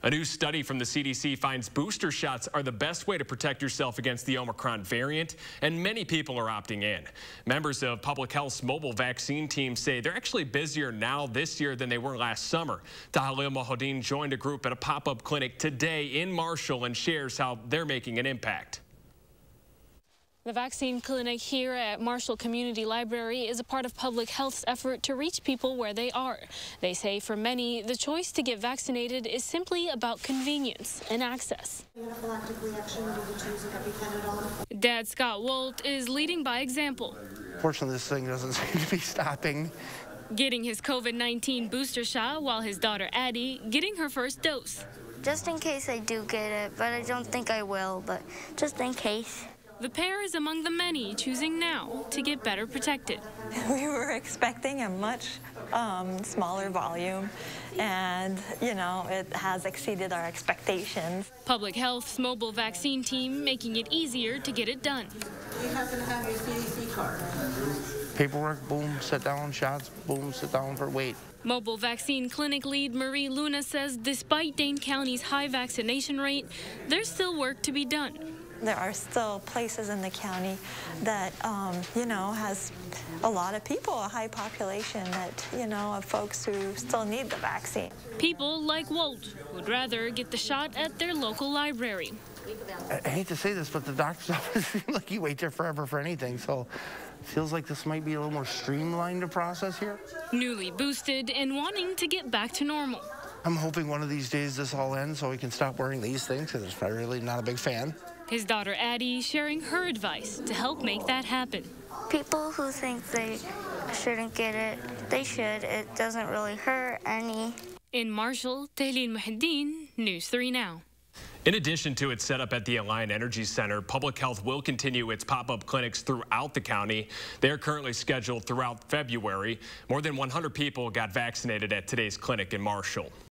A new study from the CDC finds booster shots are the best way to protect yourself against the Omicron variant, and many people are opting in. Members of Public Health's mobile vaccine team say they're actually busier now this year than they were last summer. Tahalil Mohodin joined a group at a pop-up clinic today in Marshall and shares how they're making an impact. The vaccine clinic here at Marshall Community Library is a part of Public Health's effort to reach people where they are. They say for many, the choice to get vaccinated is simply about convenience and access. Dad Scott Wolt is leading by example. Fortunately, this thing doesn't seem to be stopping. Getting his COVID-19 booster shot while his daughter Addie getting her first dose. Just in case I do get it, but I don't think I will, but just in case. The pair is among the many choosing now to get better protected. We were expecting a much smaller volume, and, it has exceeded our expectations. Public Health's mobile vaccine team making it easier to get it done. You happen to have your CDC card? Paperwork, boom, sit down, shots, boom, sit down for wait. Mobile vaccine clinic lead Marie Luna says despite Dane County's high vaccination rate, there's still work to be done. There are still places in the county that, has a lot of people, a high population that, of folks who still need the vaccine. People like Wolt would rather get the shot at their local library. I hate to say this, but the doctor's office seems like you wait there forever for anything, so it feels like this might be a little more streamlined to process here. Newly boosted and wanting to get back to normal. I'm hoping one of these days this all ends so we can stop wearing these things, because I'm really not a big fan. His daughter Addie sharing her advice to help make that happen. People who think they shouldn't get it, they should. It doesn't really hurt any. In Marshall, Tahalil Mohodin, News 3 Now. In addition to its setup at the Alliant Energy Center, Public Health will continue its pop-up clinics throughout the county. They are currently scheduled throughout February. More than 100 people got vaccinated at today's clinic in Marshall.